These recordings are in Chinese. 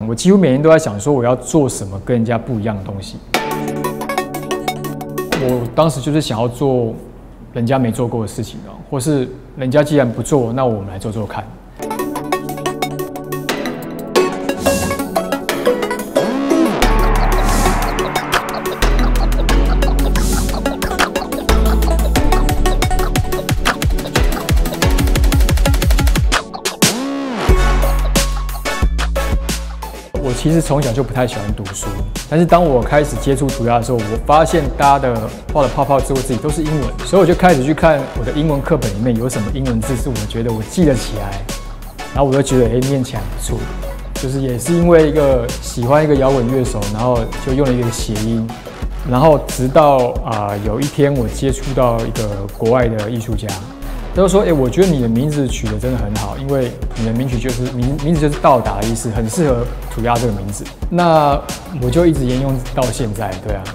我几乎每天都在想说我要做什么跟人家不一样的东西。我当时就是想要做人家没做过的事情哦，或是人家既然不做，那我们来做做看。我其实从小就不太喜欢读书，但是当我开始接触涂鸦的时候，我发现大家的画的泡泡之后自己都是英文，所以我就开始去看我的英文课本里面有什么英文字是我觉得我记得起来，然后我就觉得念起来不错，就是也是因为一个喜欢一个摇滚乐手，然后就用了一个谐音，然后直到有一天我接触到一个国外的艺术家。他就说：“我觉得你的名字取得真的很好，因为你的名字就是到达的意思，很适合涂鸦这个名字。”那我就一直沿用到现在，对啊。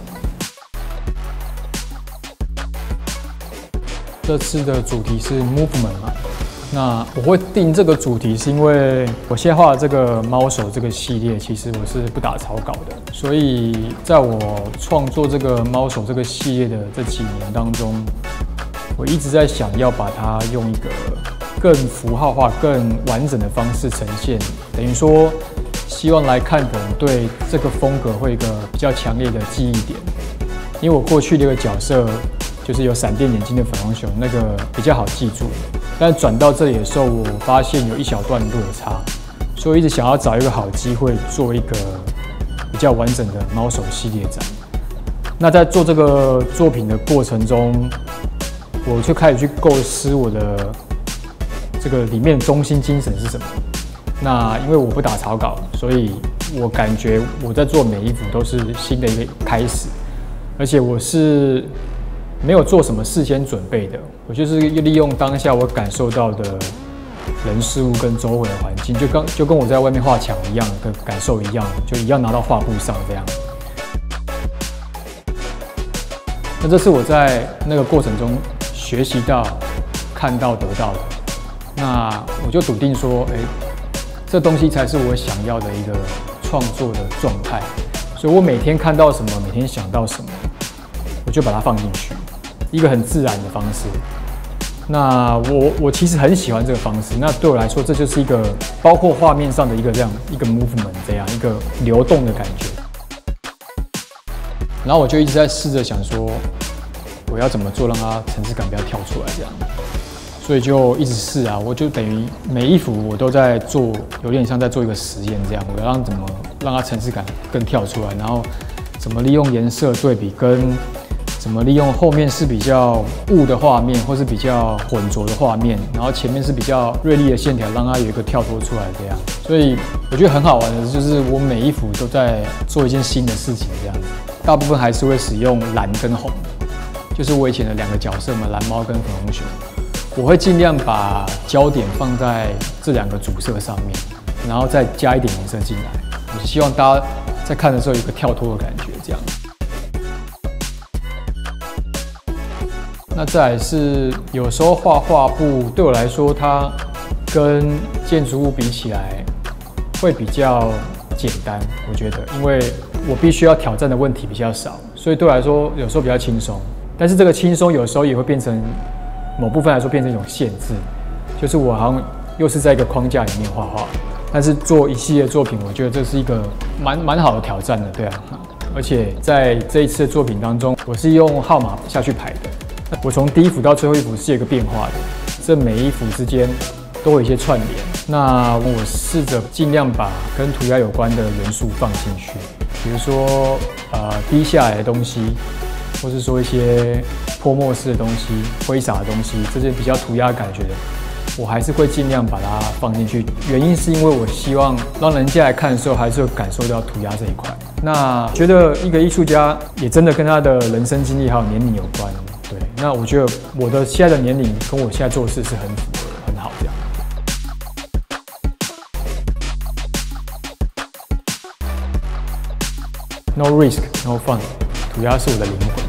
这次的主题是 movement 嘛，那我会定这个主题是因为我现在画的这个猫手这个系列，其实我是不打草稿的，所以在我创作这个猫手这个系列的这几年当中。我一直在想要把它用一个更符号化、更完整的方式呈现，等于说，希望来看的人对这个风格会有一个比较强烈的记忆点。因为我过去的一个角色就是有闪电眼睛的粉红熊，那个比较好记住。但转到这里的时候，我发现有一小段落差，所以我一直想要找一个好机会做一个比较完整的猫手系列展。那在做这个作品的过程中，我就开始去构思我的这个里面中心精神是什么。那因为我不打草稿，所以我感觉我在做每一幅都是新的一个开始，而且我是没有做什么事先准备的，我就是利用当下我感受到的人事物跟周围的环境，就跟我在外面画墙一样的感受一样，就一样拿到画布上这样。那这是我在那个过程中学习到、看到、得到的，那我就笃定说，这东西才是我想要的一个创作的状态。所以我每天看到什么，每天想到什么，我就把它放进去，一个很自然的方式。那我其实很喜欢这个方式。那对我来说，这就是一个包括画面上的一个这样一个 movement， 这样一个流动的感觉。然后我就一直在试着想说，我要怎么做让它层次感不要跳出来这样，所以就一直试啊，我就等于每一幅我都在做，有点像在做一个实验这样，我要怎么让它层次感更跳出来，然后怎么利用颜色对比，跟怎么利用后面是比较雾的画面，或是比较浑浊的画面，然后前面是比较锐利的线条，让它有一个跳脱出来这样。所以我觉得很好玩的就是我每一幅都在做一件新的事情这样，大部分还是会使用蓝跟红。就是我以前的两个角色嘛，蓝猫跟粉红熊，我会尽量把焦点放在这两个主色上面，然后再加一点颜色进来。我是希望大家在看的时候有一个跳脱的感觉，这样。那再来是有时候画画布对我来说，它跟建筑物比起来会比较简单，我觉得，因为我必须要挑战的问题比较少，所以对我来说有时候比较轻松。但是这个轻松有时候也会变成某部分来说变成一种限制，就是我好像又是在一个框架里面画画，但是做一系列作品，我觉得这是一个蛮好的挑战的，对啊。而且在这一次的作品当中，我是用号码下去排的，我从第一幅到最后一幅是有一个变化的，这每一幅之间都有一些串联。那我试着尽量把跟涂鸦有关的元素放进去，比如说滴下来的东西。或是说一些泼墨式的东西、挥洒的东西，这些比较涂鸦感觉的，我还是会尽量把它放进去。原因是因为我希望让人家来看的时候，还是会感受到涂鸦这一块。那觉得一个艺术家也真的跟他的人生经历还有年龄有关，对。那我觉得我的现在的年龄跟我现在做的事是很符合、很好这样。No risk, no fun。涂鸦是我的灵魂。